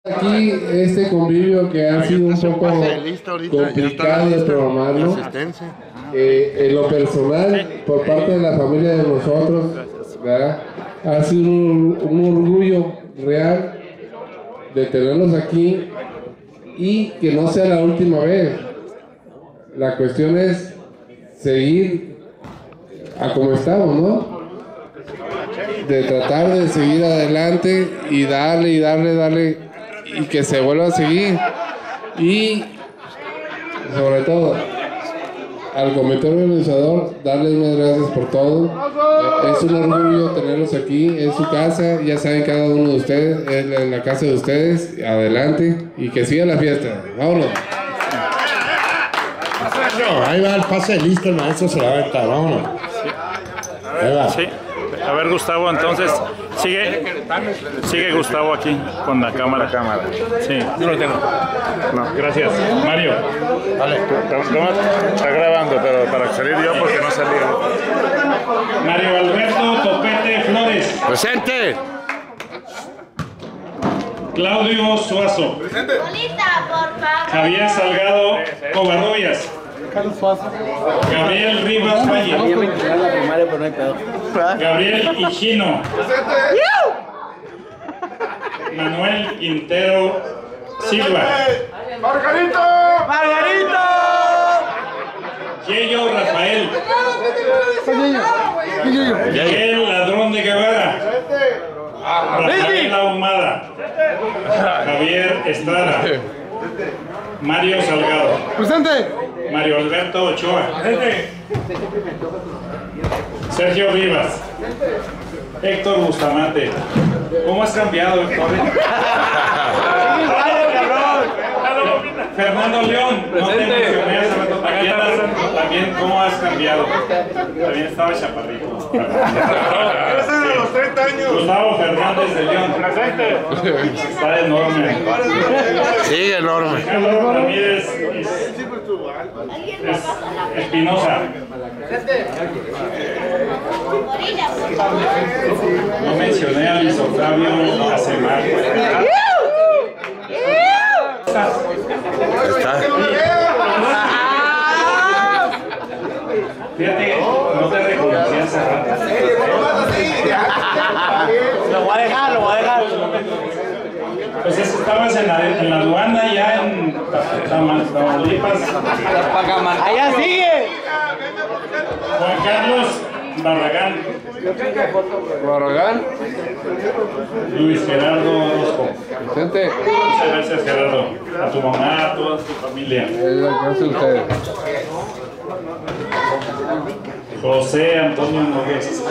Aquí este convivio que ha sido un poco complicado de programarlo, en lo personal, por parte de la familia de nosotros, ¿verdad? Ha sido un orgullo real de tenerlos aquí y que no sea la última vez. La cuestión es seguir a como estamos, ¿no? De tratar de seguir adelante y darle y que se vuelva a seguir. Y sobre todo al comité organizador, darles unas gracias por todo. Es un orgullo tenerlos aquí, es su casa, ya saben cada uno de ustedes, es la casa de ustedes, adelante y que siga la fiesta. Vámonos. No, ahí va el pase listo, el maestro se va a aventar, vámonos. Ahí va. Sí. A ver, Gustavo, entonces, sigue Gustavo aquí con la cámara. Sí. Yo lo tengo. No, gracias. Mario. Vale. Está grabando, pero para salir yo porque no salía. Mario Alberto Topete Flores. Presente. Claudio Suazo. Presente. Bolita, por favor. Javier Salgado Covarrubias. Gabriel Rivas Valle. Gabriel Higino. Manuel Quintero Silva. ¡Margarito! Yello Rafael. Miguel Ladrón de Guevara. Rafael Ahumada. Javier Estrada. Mario Salgado. Presente. Mario Alberto Ochoa. Sergio Rivas. Héctor Bustamante. ¿Cómo has cambiado, Héctor? Fernando León. No te mencioné hace rato. También, ¿cómo has cambiado? También estaba chaparrito. Ese de los 30 años. Gustavo Fernández de León. Está enorme. Sí, enorme. Carlos Ramírez Espinosa. No mencioné a Luis Octavio Acemar. Fíjate, no te reconocí hace rato. Lo voy a dejar. Pues estabas en la aduana ya en Tamaulipas. ¡Allá sigue! Juan Carlos Barragán. Barragán. Luis Gerardo Orozco. Presente. Muchas gracias, Gerardo. A tu mamá, a toda tu familia. Es lo que hace ustedes. José Antonio Nogués.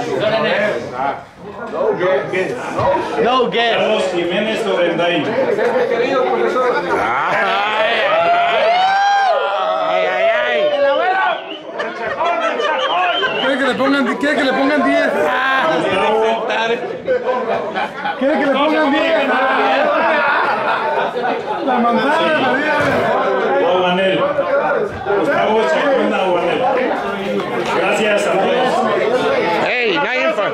No get. Carlos Jiménez Orendain. ¿Quiere que le pongan 10? Ah. ¿Quiere que le pongan 10? La manzana, la vida. Obanel. Gustavo Chacona Obanel. Gracias a todos. ¡Hey, nadie fue!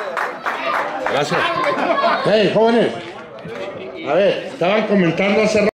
Gracias. Hey, jóvenes. A ver, estaban comentando hace rato.